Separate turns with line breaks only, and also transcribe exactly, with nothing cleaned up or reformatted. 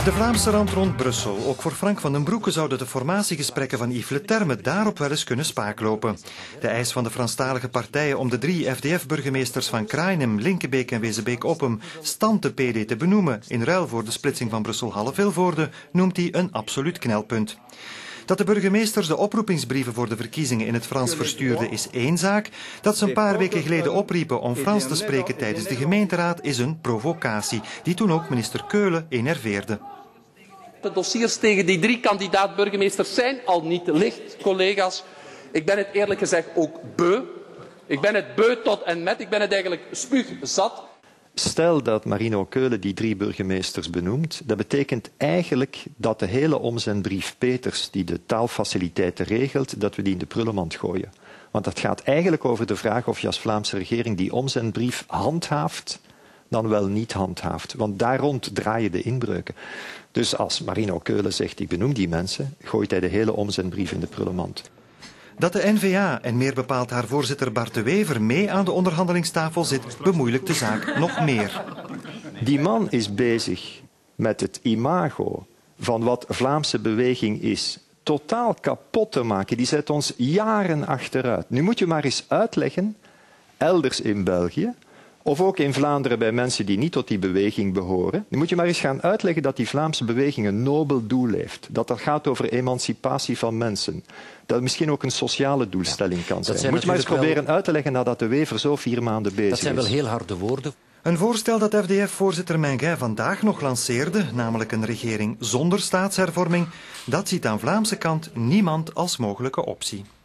De Vlaamse rand rond Brussel. Ook voor Frank van den Broeke zouden de formatiegesprekken van Yves Leterme daarop wel eens kunnen spaaklopen. De eis van de Franstalige partijen om de drie F D F-burgemeesters van Krainem, Linkebeek en Wezebeek-Oppem stand de P D te benoemen in ruil voor de splitsing van Brussel-Halle-Vilvoorde noemt hij een absoluut knelpunt. Dat de burgemeesters de oproepingsbrieven voor de verkiezingen in het Frans verstuurden is één zaak. Dat ze een paar weken geleden opriepen om Frans te spreken tijdens de gemeenteraad is een provocatie, die toen ook minister Keulen enerveerde.
De dossiers tegen die drie kandidaat-burgemeesters zijn al niet licht, collega's. Ik ben het eerlijk gezegd ook beu. Ik ben het beu tot en met. Ik ben het eigenlijk spuugzat.
Stel dat Marino Keulen die drie burgemeesters benoemt, dat betekent eigenlijk dat de hele omzendbrief Peters, die de taalfaciliteiten regelt, dat we die in de prullenmand gooien. Want dat gaat eigenlijk over de vraag of je als Vlaamse regering die omzendbrief handhaaft, dan wel niet handhaaft. Want daar rond draaien de inbreuken. Dus als Marino Keulen zegt, ik benoem die mensen, gooit hij de hele omzendbrief in de prullenmand.
Dat de N V A en meer bepaald haar voorzitter Bart de Wever mee aan de onderhandelingstafel zit, bemoeilijkt de zaak nog meer.
Die man is bezig met het imago van wat Vlaamse beweging is totaal kapot te maken. Die zet ons jaren achteruit. Nu moet je maar eens uitleggen, elders in België, of ook in Vlaanderen bij mensen die niet tot die beweging behoren. Nu moet je maar eens gaan uitleggen dat die Vlaamse beweging een nobel doel heeft. Dat dat gaat over emancipatie van mensen. Dat het misschien ook een sociale doelstelling kan zijn.
zijn
moet je maar eens
wel...
proberen uit te leggen nadat de Wever zo vier maanden bezig is.
Dat zijn wel heel harde woorden.
Een voorstel dat F D F-voorzitter Menguin vandaag nog lanceerde, namelijk een regering zonder staatshervorming, dat ziet aan Vlaamse kant niemand als mogelijke optie.